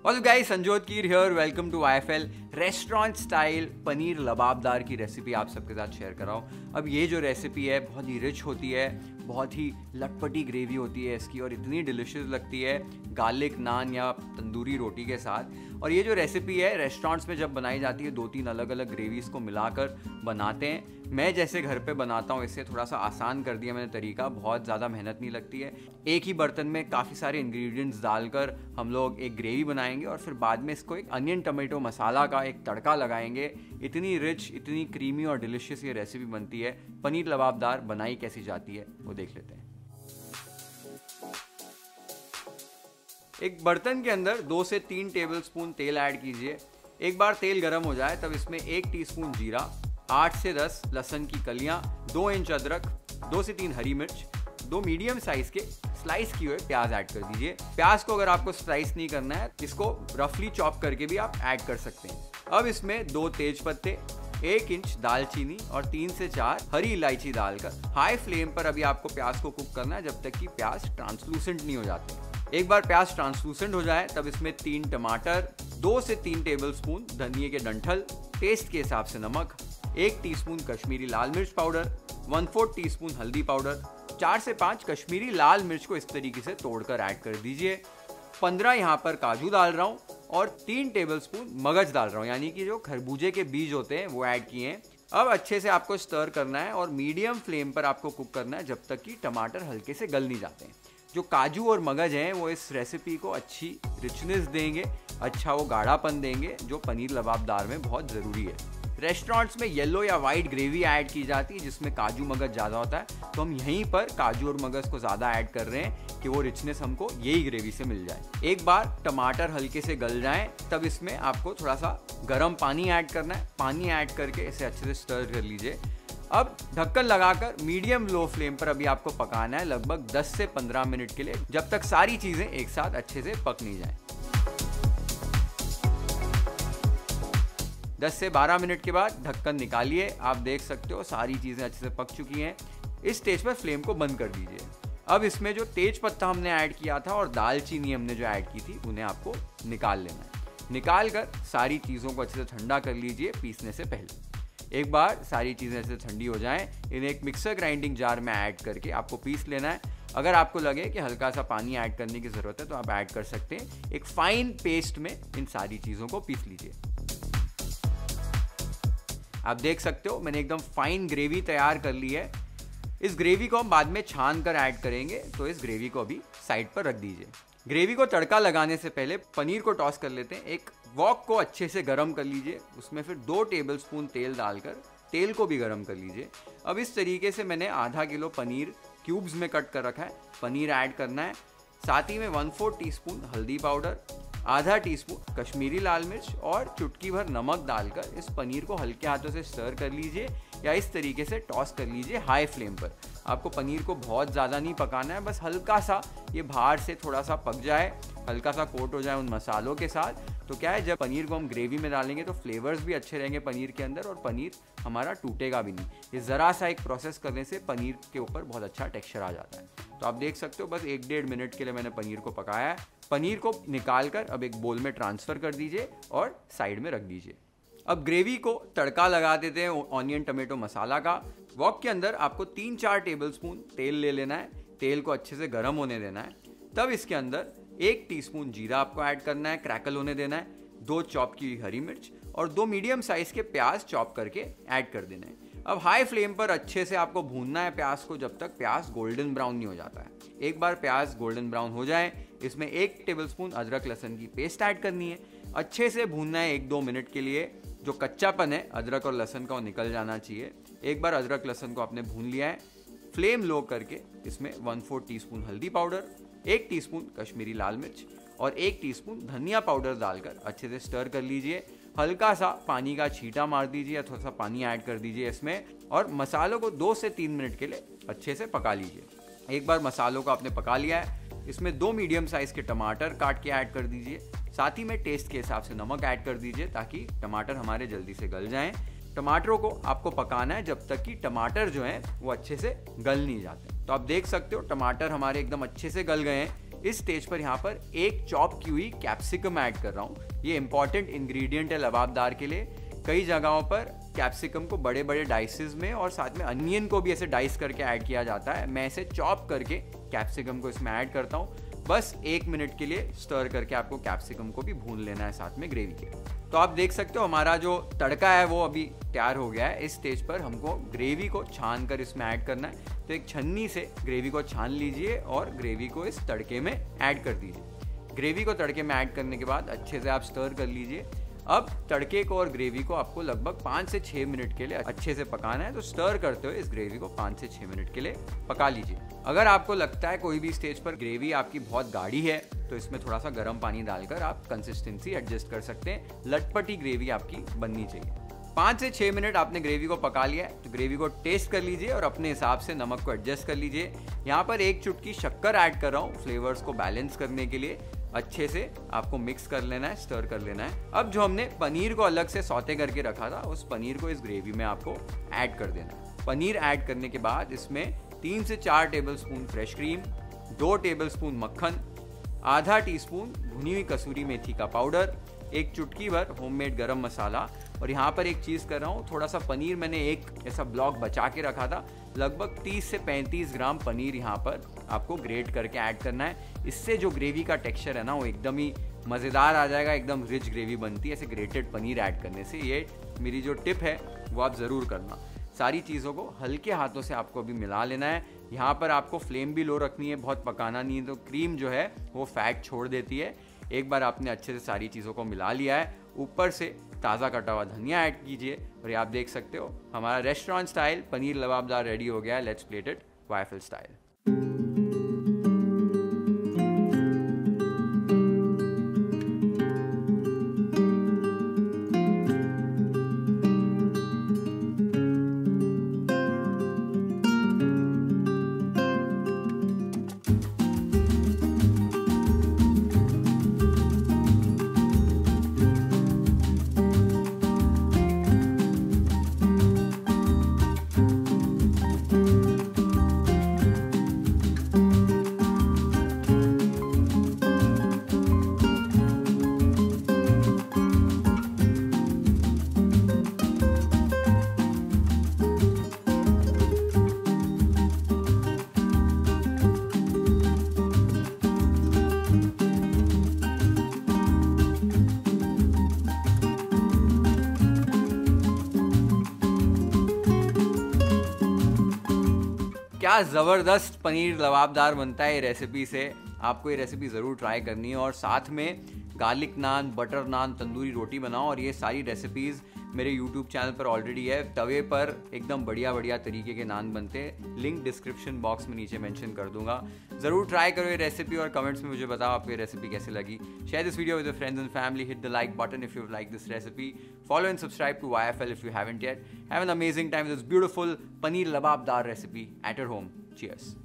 All guys, Sanjyot Keer here. Welcome to IFL. Restaurant style paneer lababdar की recipe आप सबके साथ शेयर कर रहा हूँ। अब ये जो रेसिपी है बहुत ही रिच होती है, बहुत ही लटपटी ग्रेवी होती है इसकी और इतनी डिलिशियस लगती है गार्लिक नान या तंदूरी रोटी के साथ। और ये जो रेसिपी है रेस्टोरेंट्स में जब बनाई जाती है 2-3 अलग अलग ग्रेवीज को मिलाकर बनाते हैं। मैं जैसे घर पे बनाता हूँ इससे थोड़ा सा आसान कर दिया मैंने तरीका, बहुत ज़्यादा मेहनत नहीं लगती है। एक ही बर्तन में काफ़ी सारे इंग्रेडिएंट्स डालकर हम लोग एक ग्रेवी बनाएंगे और फिर बाद में इसको एक अनियन टमाटो मसाला का एक तड़का लगाएंगे। इतनी रिच, इतनी क्रीमी और डिलिशियस ये रेसिपी बनती है। पनीर लबाबदार बनाई कैसी जाती है वो देख लेते हैं। एक बर्तन के अंदर 2 से 3 टेबलस्पून तेल ऐड कीजिए। एक बार तेल गर्म हो जाए तब इसमें 1 टीस्पून जीरा, 8 से 10 लहसुन की कलियां, 2 इंच अदरक, 2 से 3 हरी मिर्च, 2 मीडियम साइज के स्लाइस किए हुए प्याज ऐड कर दीजिए। प्याज को अगर आपको स्लाइस नहीं करना है इसको रफली चॉप करके भी आप ऐड कर सकते हैं। अब इसमें 2 तेज पत्ते, 1 इंच दालचीनी और 3 से 4 हरी इलायची डालकर हाई फ्लेम पर अभी आपको प्याज को कुक करना है जब तक कि प्याज ट्रांसलूसेंट नहीं हो जाते। एक बार प्याज ट्रांसलूसेंट हो जाए तब इसमें 3 टमाटर, 2 से 3 टेबलस्पून धनिये के डंठल, टेस्ट के हिसाब से नमक, 1 टीस्पून कश्मीरी लाल मिर्च पाउडर, 1/4 टीस्पून हल्दी पाउडर, 4 से 5 कश्मीरी लाल मिर्च को इस तरीके से तोड़कर ऐड कर दीजिए। 15 यहाँ पर काजू डाल रहा हूँ और 3 टेबलस्पून मगज डाल रहा हूँ, यानी कि जो खरबूजे के बीज होते हैं वो ऐड किए हैं। अब अच्छे से आपको स्टर करना है और मीडियम फ्लेम पर आपको कुक करना है जब तक कि टमाटर हल्के से गल नहीं जाते हैं। जो काजू और मगज हैं वो इस रेसिपी को अच्छी रिचनेस देंगे, अच्छा वो गाढ़ापन देंगे जो पनीर लबाबदार में बहुत ज़रूरी है। रेस्टोरेंट्स में येलो या वाइट ग्रेवी ऐड की जाती है जिसमें काजू मगज ज़्यादा होता है, तो हम यहीं पर काजू और मगज को ज़्यादा ऐड कर रहे हैं कि वो रिचनेस हमको यही ग्रेवी से मिल जाए। एक बार टमाटर हल्के से गल जाएं तब इसमें आपको थोड़ा सा गर्म पानी ऐड करना है। पानी ऐड करके इसे अच्छे से स्टर कर लीजिए। अब ढक्कन लगाकर मीडियम लो फ्लेम पर अभी आपको पकाना है लगभग 10 से 15 मिनट के लिए, जब तक सारी चीज़ें एक साथ अच्छे से पक नहीं जाएं। 10 से 12 मिनट के बाद ढक्कन निकालिए। आप देख सकते हो सारी चीज़ें अच्छे से पक चुकी हैं। इस स्टेज पर फ्लेम को बंद कर दीजिए। अब इसमें जो तेज पत्ता हमने ऐड किया था और दालचीनी हमने जो ऐड की थी उन्हें आपको निकाल लेना है। निकाल कर सारी चीज़ों को अच्छे से ठंडा कर लीजिए पीसने से पहले। एक बार सारी चीज़ें ऐसे ठंडी हो जाएं, इन्हें एक मिक्सर ग्राइंडिंग जार में ऐड करके आपको पीस लेना है। अगर आपको लगे कि हल्का सा पानी ऐड करने की ज़रूरत है तो आप ऐड कर सकते हैं। एक फाइन पेस्ट में इन सारी चीज़ों को पीस लीजिए। आप देख सकते हो मैंने एकदम फाइन ग्रेवी तैयार कर ली है। इस ग्रेवी को हम बाद में छान कर ऐड करेंगे, तो इस ग्रेवी को अभी साइड पर रख दीजिए। ग्रेवी को तड़का लगाने से पहले पनीर को टॉस कर लेते हैं। एक वॉक को अच्छे से गर्म कर लीजिए, उसमें फिर 2 टेबलस्पून तेल डालकर तेल को भी गर्म कर लीजिए। अब इस तरीके से मैंने आधा किलो पनीर क्यूब्स में कट कर रखा है। पनीर ऐड करना है, साथ ही में 1/4 टीस्पून हल्दी पाउडर, आधा टीस्पून कश्मीरी लाल मिर्च और चुटकी भर नमक डालकर इस पनीर को हल्के हाथों से स्टर कर लीजिए या इस तरीके से टॉस कर लीजिए हाई फ्लेम पर। आपको पनीर को बहुत ज़्यादा नहीं पकाना है, बस हल्का सा ये बाहर से थोड़ा सा पक जाए, हल्का सा कोट हो जाए उन मसालों के साथ। तो क्या है, जब पनीर को हम ग्रेवी में डालेंगे तो फ्लेवर्स भी अच्छे रहेंगे पनीर के अंदर और पनीर हमारा टूटेगा भी नहीं। ये ज़रा सा एक प्रोसेस करने से पनीर के ऊपर बहुत अच्छा टेक्सचर आ जाता है। तो आप देख सकते हो बस 1-1.5 मिनट के लिए मैंने पनीर को पकाया है। पनीर को निकाल कर अब एक बोल में ट्रांसफ़र कर दीजिए और साइड में रख दीजिए। अब ग्रेवी को तड़का लगा देते हैं ऑनियन टमाटो मसाला का। वॉक के अंदर आपको 3-4 टेबलस्पून तेल ले लेना है। तेल को अच्छे से गर्म होने देना है। तब इसके अंदर 1 टीस्पून जीरा आपको ऐड करना है, क्रैकल होने देना है। 2 चॉप की हरी मिर्च और 2 मीडियम साइज के प्याज चॉप करके ऐड कर देना है। अब हाई फ्लेम पर अच्छे से आपको भूनना है प्याज को जब तक प्याज गोल्डन ब्राउन नहीं हो जाता है। एक बार प्याज गोल्डन ब्राउन हो जाए इसमें 1 टेबलस्पून अदरक लहसुन की पेस्ट ऐड करनी है। अच्छे से भूनना है 1-2 मिनट के लिए। जो कच्चापन है अदरक और लहसुन का वो निकल जाना चाहिए। एक बार अदरक लहसुन को आपने भून लिया है, फ्लेम लो करके इसमें 1/4 टीस्पून हल्दी पाउडर, 1 टीस्पून कश्मीरी लाल मिर्च और 1 टीस्पून धनिया पाउडर डालकर अच्छे से स्टर कर लीजिए। हल्का सा पानी का छींटा मार दीजिए या थोड़ा सा पानी ऐड कर दीजिए इसमें और मसालों को 2 से 3 मिनट के लिए अच्छे से पका लीजिए। एक बार मसालों को आपने पका लिया है, इसमें 2 मीडियम साइज के टमाटर काट के ऐड कर दीजिए। साथ ही में टेस्ट के हिसाब से नमक ऐड कर दीजिए ताकि टमाटर हमारे जल्दी से गल जाएं। टमाटरों को आपको पकाना है जब तक कि टमाटर जो हैं वो अच्छे से गल नहीं जाते। तो आप देख सकते हो टमाटर हमारे एकदम अच्छे से गल गए हैं। इस स्टेज पर यहाँ पर एक चॉप की हुई कैप्सिकम ऐड कर रहा हूँ। ये इंपॉर्टेंट इंग्रेडिएंट है लबाबदार के लिए। कई जगहों पर कैप्सिकम को बड़े बड़े डाइसेस में और साथ में अनियन को भी ऐसे डाइस करके ऐड किया जाता है। मैं इसे चॉप करके कैप्सिकम को इसमें ऐड करता हूँ। बस 1 मिनट के लिए स्टर करके आपको कैप्सिकम को भी भून लेना है साथ में ग्रेवी के। तो आप देख सकते हो हमारा जो तड़का है वो अभी तैयार हो गया है। इस स्टेज पर हमको ग्रेवी को छान कर इसमें ऐड करना है। तो एक छन्नी से ग्रेवी को छान लीजिए और ग्रेवी को इस तड़के में ऐड कर दीजिए। ग्रेवी को तड़के में ऐड करने के बाद अच्छे से आप स्टर कर लीजिए। अब तड़के को और ग्रेवी को आपको लगभग 5 से 6 मिनट के लिए अच्छे से पकाना है। तो स्टर करते हुए इस ग्रेवी को 5 से 6 मिनट के लिए पका लीजिए। अगर आपको लगता है कोई भी स्टेज पर ग्रेवी आपकी बहुत गाढ़ी है तो इसमें थोड़ा सा गर्म पानी डालकर आप कंसिस्टेंसी एडजस्ट कर सकते हैं। लटपटी ग्रेवी आपकी बननी चाहिए। 5 से 6 मिनट आपने ग्रेवी को पका लिया है तो ग्रेवी को टेस्ट कर लीजिए और अपने हिसाब से नमक को एडजस्ट कर लीजिए। यहाँ पर 1 चुटकी शक्कर ऐड कर रहा हूँ फ्लेवर्स को बैलेंस करने के लिए। अच्छे से आपको मिक्स कर लेना है, स्टर कर लेना है। अब जो हमने पनीर को अलग से सौते करके रखा था उस पनीर को इस ग्रेवी में आपको ऐड कर देना है। पनीर ऐड करने के बाद इसमें 3 से 4 टेबलस्पून फ्रेश क्रीम, 2 टेबलस्पून मक्खन, आधा टीस्पून भुनी हुई कसूरी मेथी का पाउडर, 1 चुटकी भर होममेड गरम मसाला। और यहाँ पर एक चीज़ कर रहा हूँ, थोड़ा सा पनीर मैंने एक ऐसा ब्लॉक बचा के रखा था। लगभग 30 से 35 ग्राम पनीर यहाँ पर आपको ग्रेट करके ऐड करना है। इससे जो ग्रेवी का टेक्सचर है ना वो एकदम ही मज़ेदार आ जाएगा, एकदम रिच ग्रेवी बनती है ऐसे ग्रेटेड पनीर ऐड करने से। ये मेरी जो टिप है वो आप ज़रूर करना। सारी चीज़ों को हल्के हाथों से आपको अभी मिला लेना है। यहाँ पर आपको फ्लेम भी लो रखनी है, बहुत पकाना नहीं है, तो क्रीम जो है वो फैट छोड़ देती है। एक बार आपने अच्छे से सारी चीज़ों को मिला लिया है, ऊपर से ताज़ा कटा हुआ धनिया ऐड कीजिए और ये आप देख सकते हो हमारा restaurant style paneer lababdar ready हो गया है। Let's plate it YFL style. क्या ज़बरदस्त पनीर लबाबदार बनता है ये रेसिपी से। आपको ये रेसिपी ज़रूर ट्राई करनी है और साथ में गार्लिक नान, बटर नान, तंदूरी रोटी बनाओ। और ये सारी रेसिपीज़ मेरे YouTube चैनल पर ऑलरेडी है। तवे पर एकदम बढ़िया बढ़िया तरीके के नान बनते हैं। लिंक डिस्क्रिप्शन बॉक्स में नीचे मेंशन कर दूंगा। ज़रूर ट्राई करो ये रेसिपी और कमेंट्स में मुझे बताओ आपको ये रेसिपी कैसे लगी। Share this video with your friends and family. Hit the like button if you like this recipe. Follow and subscribe to YFL if you haven't yet. Have an amazing time with this beautiful paneer lababdar recipe at your home. Cheers.